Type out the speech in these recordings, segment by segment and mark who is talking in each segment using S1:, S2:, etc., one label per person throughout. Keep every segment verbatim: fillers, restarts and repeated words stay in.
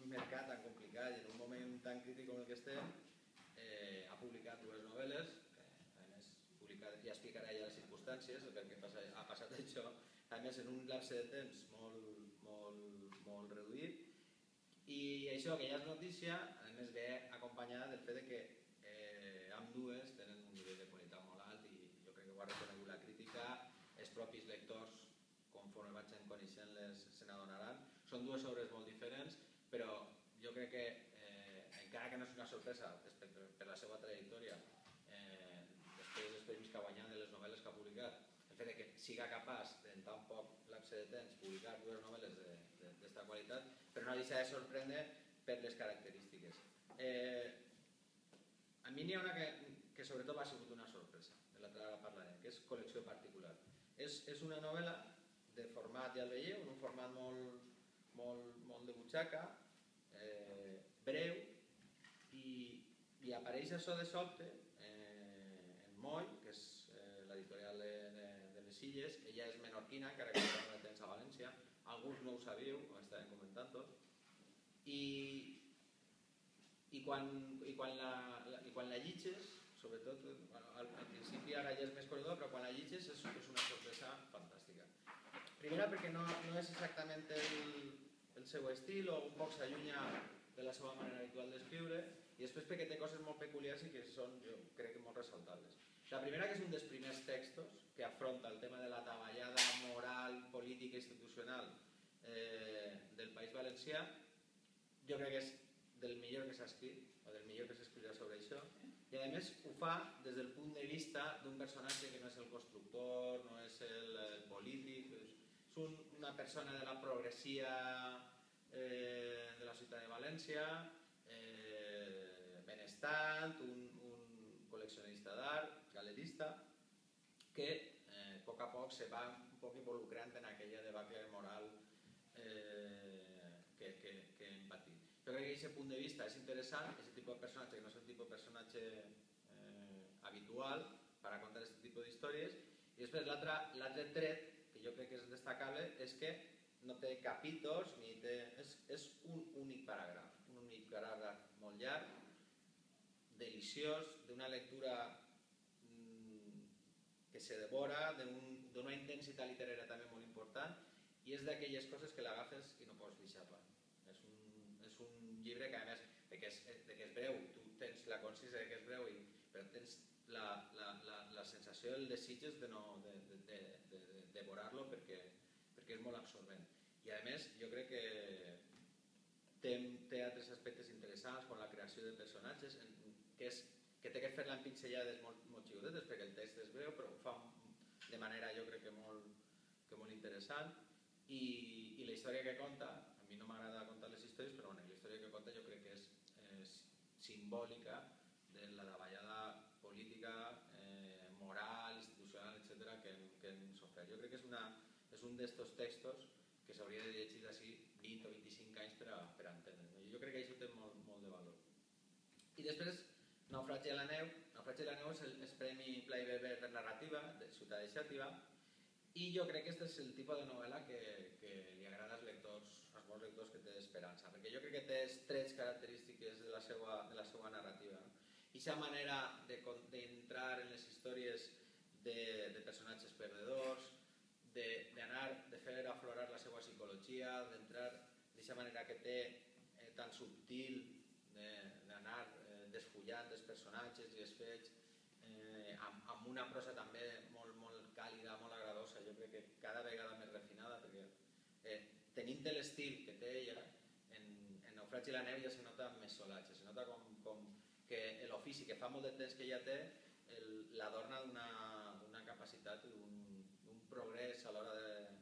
S1: mercat tan complicat i en un moment tan crític com el que estem, ha publicat dues novel·les, que a més ja explicarà ja les circumstàncies, el que ha passat això, a més en un lapse de temps molt reduït, i això que ja és notícia, a més ve acompanyada del fet que ambdues tenen un nivell de qualitat molt alt i jo crec que ho ha reconegut la crítica, els propis lectors, conforme vaig coneixent-les, se n'adonaran. Són dues obres molt diferents, però jo crec que, encara que no és una sorpresa per la seva trajectòria, després dels premis que ha guanyat de les novel·les que ha publicat, el fet que siga capaç, en tan poc lapse de temps, publicar dues novel·les d'esta qualitat, però no deixa de sorprendre per les característiques. A mi n'hi ha una que sobretot ha sigut una sorpresa, de la que ara parlaré, que és Col·lecció particular. És una novel·la de format, ja el veieu, un format molt de butxaca, breu, i apareix això de sobte en Moll, que és l'editorial de les Illes, ella és menorquina, encara que no la tens a València, alguns no ho sabíeu, ho estàvem comentant-ho, i quan la llegeixes, sobretot al principi ara ja és més coneguda, però quan la llegeixes és una sorpresa fantàstica. Primera perquè no és exactament el seu estil o un poc s'allunya de la seva manera habitual d'escriure, i després perquè té coses molt peculiars i que són, jo crec que molt ressaltables. La primera, que és un dels primers textos que afronta el tema de la davallada moral, política i institucional del País Valencià, jo crec que és del millor que s'ha escrit, o del millor que s'escriurà sobre això, i a més ho fa des del punt de vista d'un personatge que no és el constructor, no és el polític, és una persona de la progressia de la ciutat de València, benestant, un col·leccionista d'art, galerista, que a poc a poc se va un poc involucrant en aquella debacle moral que hem patit. Jo crec que aquest punt de vista és interessant, aquest tipus de personatge que no és el tipus de personatge habitual per a contar aquest tipus d'històries, i després l'altre tret, que jo crec que és destacable, és que no té capítols, és un únic paràgraf, un únic paràgraf molt llarg, deliciós, d'una lectura que se devora, d'una intensitat literària també molt important, i és d'aquelles coses que l'agafes i no pots deixar-la. És un llibre que, a més, que és breu, tu tens la consciència que és breu, però tens la sensació i el desig de devorar-lo perquè és molt absorbent. I, a més, jo crec que té altres aspectes interessants, com la creació de personatges, que té que fer-la en pinzellades molt xicotetes, perquè el text és breu, però ho fa de manera, jo crec que molt interessant, i la història que conta, a mi no m'agrada contar les històries, però la història que conta jo crec que és simbòlica de la davallada política, moral, institucional, etcètera, que hem sofert. Jo crec que és un d'estos textos que s'hauria de llegir d'ací vint o vint-i-cinc anys per a entendre. Jo crec que això té molt de valor. I després, Naufragi a la neu. Naufragi a la neu és el Premi Blai Weber per narrativa de Ciutat de Xàtiva, i jo crec que aquest és el tipus de novel·la que li agrada als lectors, als molts lectors que té esperança, perquè jo crec que té trets característiques de la seva narrativa. I aquesta manera d'entrar en les històries de personatges perdedors, de fer aflorar la seva psicologia, d'entrar d'aquesta manera que té tan subtil, d'anar desfullant els personatges i els fets, amb una prosa també molt càlida, molt agradosa, jo crec que cada vegada més refinada, perquè tenint l'estil que té ella, en Naufragi a la neu ja se nota més solatge, se nota com que l'ofici que fa molt de temps que ella té l'adorna d'una capacitat i d'un progrés a l'hora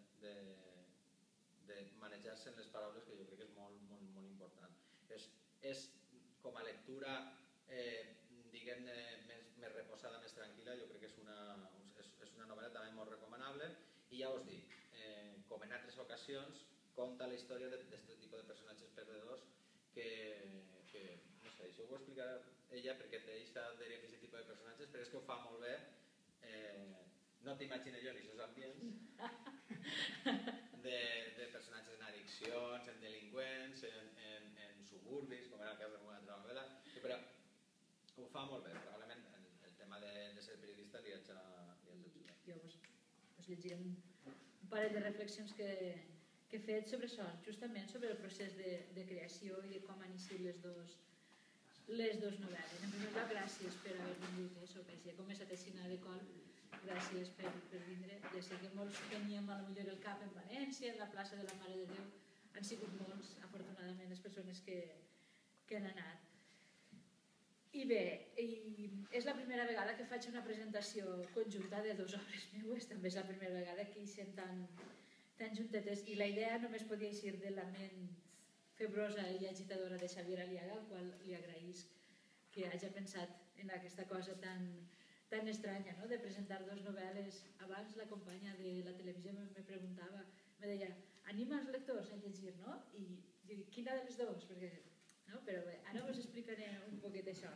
S1: de manejar-se en les paraules que jo crec que és molt important. És com a lectura diguem-ne, més reposada, més tranquil·la, jo crec que és una novel·la també molt recomanable, i ja us dic, com en altres ocasions, conta la història d'aquest tipus de personatges perdedors que, no sé, això ho explicarà ella perquè té aquesta dèria d'aquest tipus de personatges, però és que ho fa molt bé, no t'imagino jo en aquests ambients, de personatges en addiccions, en delinqüents, en suburbis, com era el cas de una altra novel·la, però ho fa molt bé, probablement el tema de ser periodista li haig d'ajudar.
S2: Jo us llegiré un parell de reflexions que he fet sobre això, justament sobre el procés de creació i de com han iniciat les dues les dues novel·les. En primer lloc, gràcies per haver vingut. Soc així, he començat a Xina de Col. Gràcies per vindre. Ja sé que molts teníem potser el cap en València, en la plaça de la Mare de Déu. Han sigut molts, afortunadament, les persones que han anat. I bé, és la primera vegada que faig una presentació conjunta de dues obres meues. També és la primera vegada que hi sent tan juntetes. I la idea només podia eixir de la ment febrosa i agitadora de Xavier Aliaga, al qual li agraïsc que hagi pensat en aquesta cosa tan estranya de presentar dues novel·les. Abans la companya de la televisió me preguntava, me deia, anima els lectors a llegir, no? I dic, quina de les dues? Però bé, ara us explicaré un poquet això.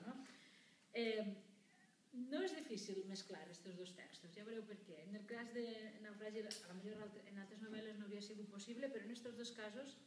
S2: No és difícil mesclar aquests dos textos, ja veureu per què. En el cas de Naufragi, en altres novel·les no havia sigut possible, però en aquests dos casos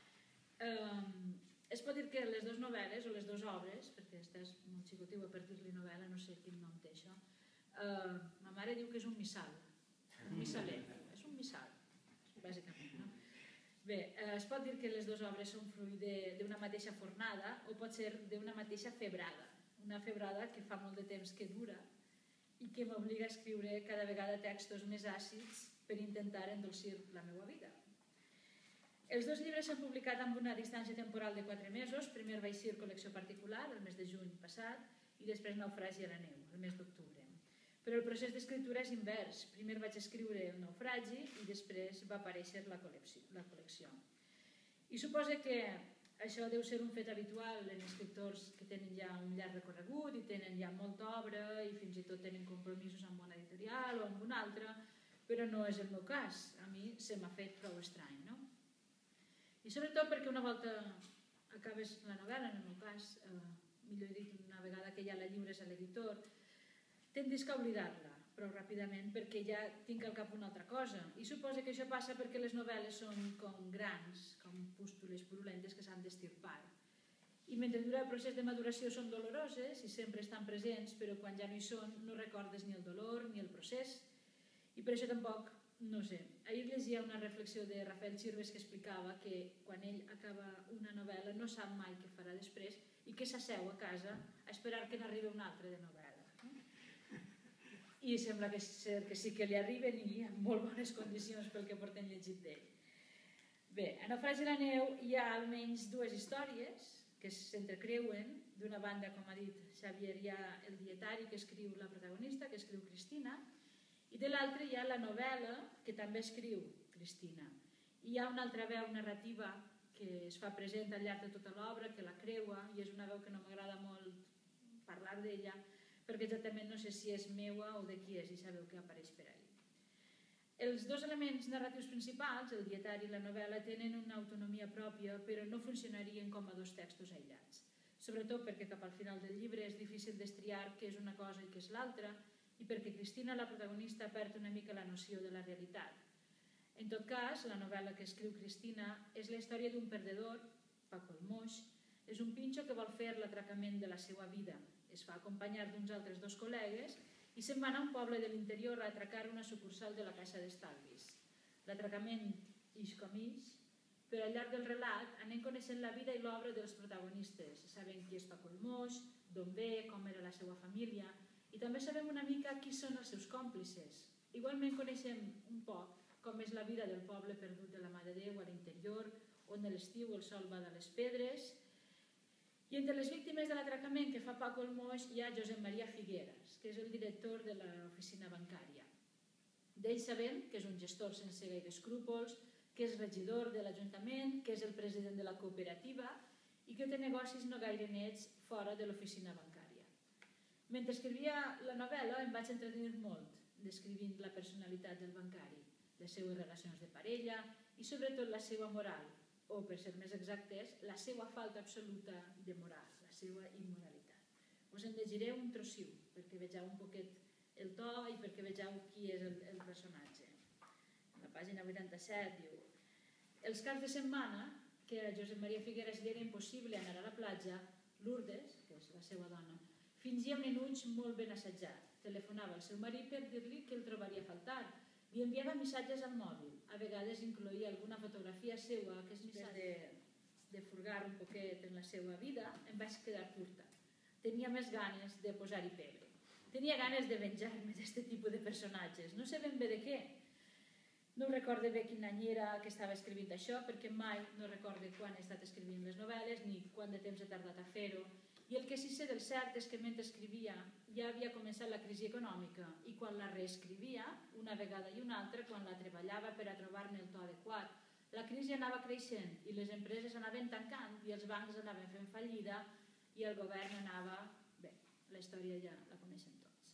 S2: es pot dir que les dues novel·les o les dues obres, perquè estàs molt xicotiu a per dir-li novel·la, no sé quin nom té això, ma mare diu que és un missal, un missaler, és un missal, bàsicament. Bé, es pot dir que les dues obres són fruit d'una mateixa fornada o pot ser d'una mateixa febrada, una febrada que fa molt de temps que dura i que m'obliga a escriure cada vegada textos més àcids per intentar endolcir la meva vida. Els dos llibres s'han publicat amb una distància temporal de quatre mesos. Primer va eixir col·lecció particular, el mes de juny passat, i després Naufragi a la neu, el mes d'octubre. Però el procés d'escriptura és invers. Primer vaig escriure el Naufragi i després va aparèixer la col·lecció. I suposo que això deu ser un fet habitual en escriptors que tenen ja un llarg recorregut i tenen ja molta obra i fins i tot tenen compromisos amb una editorial o amb una altra, però no és el meu cas. A mi se m'ha fet prou estrany, no? I sobretot perquè una volta acabes la novel·la, en el meu cas, millor dit, una vegada que ja la lliures a l'editor, tendis a oblidar-la prou ràpidament perquè ja tinc al cap una altra cosa. I suposo que això passa perquè les novel·les són com grans, com pústules purulentes que s'han d'estirpar. I mentre dura el procés de maduració són doloroses i sempre estan presents, però quan ja no hi són no recordes ni el dolor ni el procés. I per això tampoc, no sé, ahir llegia una reflexió de Rafael Chirves que explicava que quan ell acaba una novel·la no sap mai què farà després i que s'asseu a casa a esperar que n'arribi una altra de novel·la. I sembla que sí que li arriben i en molt bones condicions pel que portem llegit d'ell. Bé, a Naufragi a la neu hi ha almenys dues històries que s'entrecreuen. D'una banda, com ha dit Xavier, hi ha el dietari que escriu la protagonista, que escriu Cristina, i de l'altra hi ha la novel·la que també escriu Cristina. Hi ha una altra veu narrativa que es fa present al llarg de tota l'obra, que la creua, i és una veu que no m'agrada molt parlar d'ella, perquè exactament no sé si és meua o de qui és, i sabeu que apareix per ahí. Els dos elements narratius principals, el dietari i la novel·la, tenen una autonomia pròpia, però no funcionarien com a dos textos aïllats. Sobretot perquè cap al final del llibre és difícil destriar què és una cosa i què és l'altra, i perquè Cristina, la protagonista, perd una mica la noció de la realitat. En tot cas, la novel·la que escriu Cristina és la història d'un perdedor, Paco el Moix, és un pinxo que vol fer l'atracament de la seva vida. Es fa acompanyar d'uns altres dos col·legues i se'n va anar a un poble de l'interior a atracar una sucursal de la Caixa d'Estalvis. L'atracament ix com ix, però al llarg del relat anem coneixent la vida i l'obra dels protagonistes. Sabem qui és Paco el Moix, d'on ve, com era la seva família, i també sabem una mica qui són els seus còmplices. Igualment coneixem un poc com és la vida del poble perdut de la Mare de Déu a l'interior, on a l'estiu el sol va de les pedres. I entre les víctimes de l'atracament que fa Paco el Moix hi ha Josep Maria Figueras, que és el director de l'oficina bancària. D'ell sabem que és un gestor sense gaire escrúpols, que és regidor de l'Ajuntament, que és el president de la cooperativa i que té negocis no gaire nets fora de l'oficina bancària. Mentre escrivia la novel·la em vaig entretenir molt descrivint la personalitat del bancari, les seues relacions de parella i sobretot la seva moral, o per ser més exactes, la seva falta absoluta de moral, la seva immoralitat. Us en llegiré un trossiu perquè vegeu un poquet el to i perquè vegeu qui és el personatge. La pàgina vuitanta-set diu: els caps de setmana que a Josep Maria Figueras li era impossible anar a la platja, Lourdes, que és la seva dona, fingia un enuig molt ben assajat. Telefonava al seu marit per dir-li que el trobaria a faltar. Li enviava missatges al mòbil. A vegades incloïa alguna fotografia seva que després de, de furgar un poquet en la seva vida em vaig quedar curta. Tenia més ganes de posar-hi pebre. Tenia ganes de venjar-me d'aquest tipus de personatges. No sé ben bé de què. No recordo bé quin any era que estava escrivint això, perquè mai no recordo quan he estat escrivint les novel·les ni quant de temps he tardat a fer-ho. I el que sí sé del cert és que mentre escrivia ja havia començat la crisi econòmica i quan la reescrivia, una vegada i una altra, quan la treballava per a trobar-ne el to adequat, la crisi anava creixent i les empreses anaven tancant i els bancs anaven fent fallida i el govern anava... Bé, la història ja la coneixem tots.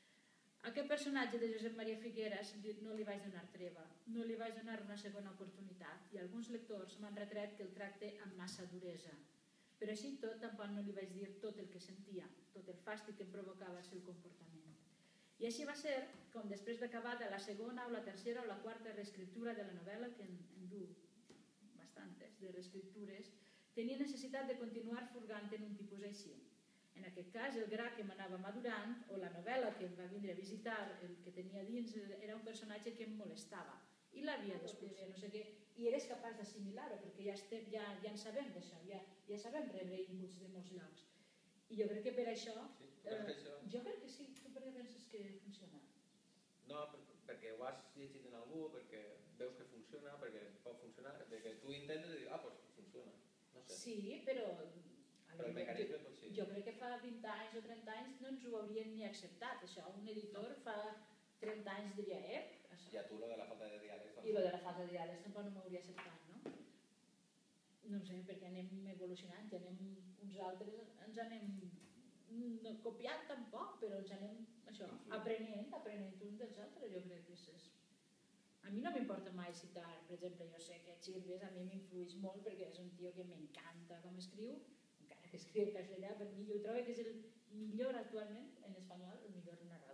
S2: A aquest personatge de Josep Maria Figueras no li vaig donar treva, no li vaig donar una segona oportunitat i alguns lectors m'han retret que el tracte amb massa duresa. Però així tot, tampoc no li vaig dir tot el que sentia, tot el fàstic que em provocava el seu comportament. I així va ser com després d'acabada la segona o la tercera o la quarta reescriptura de la novel·la, que en, en du bastantes de reescriptures, tenia necessitat de continuar furgant en un tipus així. En aquest cas, el gra que m'anava madurant, o la novel·la que em va vindre a visitar, el que tenia dins, era un personatge que em molestava i l'havia d'expulsar, no sé què, i eres capaç d'assimilar-ho, perquè ja, estem, ja, ja en sabem d'això, ja, ja sabem rebre inputs de molts llocs. I jo crec que per això...
S1: Sí, eh, això?
S2: Jo crec que sí, tu per què penses que funciona?
S1: No, per, perquè ho has llegit en algú, perquè veus que funciona, perquè pot funcionar, perquè tu intentes i dius, ah, doncs funciona, no sé.
S2: Sí, però...
S1: Però el mecanisme pot ser.
S2: Jo crec que fa vint anys o trenta anys no ens ho haurien ni acceptat, això. Un editor fa trenta anys diria, eh, això.
S1: I a tu lo de la falta de diàlegs.
S2: I lo de la falta de diàlegs tampoc no m'hauria acceptat, no? No sé, perquè anem evolucionant, i anem uns altres, ens anem no copiant tampoc, però ens anem això, aprenent, aprenent uns dels altres, jo crec que és... A mi no m'importa mai citar, per exemple, jo sé que Chirves a mi m'influeix molt perquè és un tio que m'encanta com escriu, encara que escriu en castellà, per mi jo trobo que és el millor actualment en espanyol, el millor narrador